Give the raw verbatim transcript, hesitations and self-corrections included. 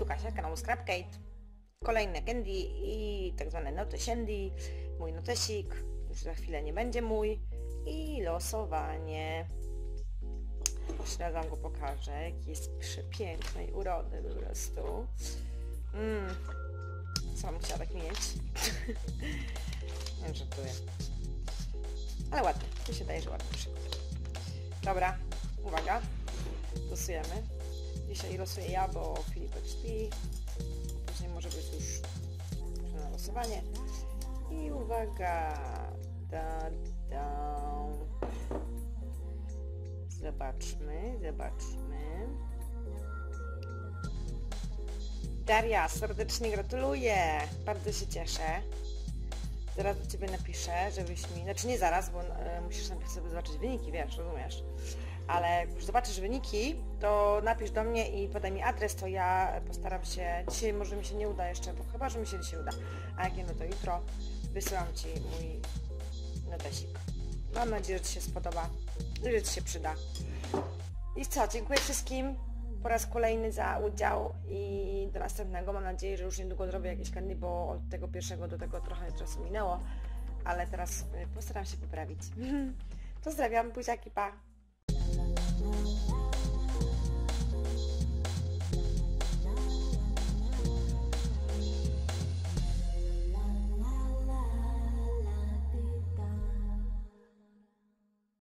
tu Kasia, kanału Scrapkate. Kolejne candy i tak zwane noty shandy. Mój notesik, już za chwilę nie będzie mój. I losowanie. Jeszcze wam go pokażę, jaki jest przepięknej urody po prostu. Mm. Co musiała tak mieć? Nie żartuję. Ale ładny, mi się daje, że ładny przykład. Dobra, uwaga, losujemy. Dzisiaj losuję ja, bo Filipek śpi. Później może być już na losowanie. I uwaga, da, da. Zobaczmy, zobaczmy. Daria, serdecznie gratuluję. Bardzo się cieszę. Zaraz do Ciebie napiszę, żebyś mi... Znaczy nie zaraz, bo e, musisz najpierw sobie zobaczyć wyniki, wiesz, rozumiesz. Ale jak już zobaczysz wyniki, to napisz do mnie i podaj mi adres, to ja postaram się... Dzisiaj może mi się nie uda jeszcze, bo chyba, że mi się dzisiaj uda. A jak nie, no to jutro wysyłam Ci mój notesik. Mam nadzieję, że Ci się spodoba i że Ci się przyda. I co, dziękuję wszystkim po raz kolejny za udział i do następnego. Mam nadzieję, że już niedługo zrobię jakieś candy, bo od tego pierwszego do tego trochę czasu minęło, ale teraz postaram się poprawić. Pozdrawiam, buziaki, pa!